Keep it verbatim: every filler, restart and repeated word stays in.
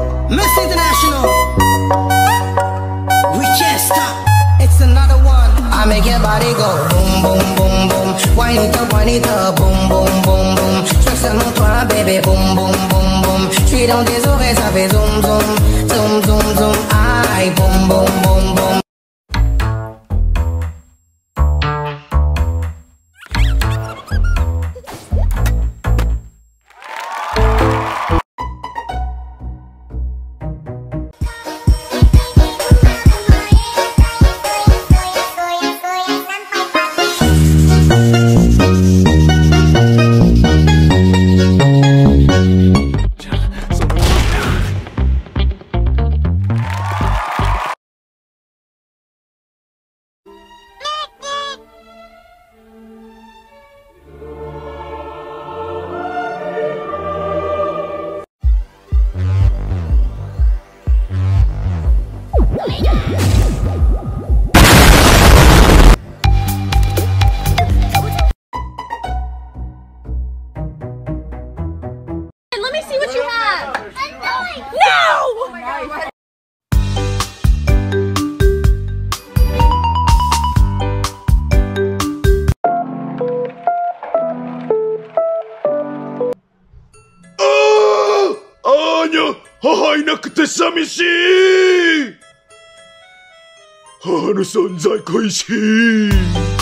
Miss International. We can't stop. It's another one. I make your body go boom, boom, boom, boom. Wine it up, wine it up, boom, boom, boom, boom. Chaque selon toi, bébé, boom, boom, boom, boom. J'suis dans tes oreilles, ça fait zoom, zoom, zoom, zoom, zoom. Aïe, boom, boom, boom, boom. Let me see what you have. No! Oh my God. 아냐,母いなくて寂しい。母の存在恋しい。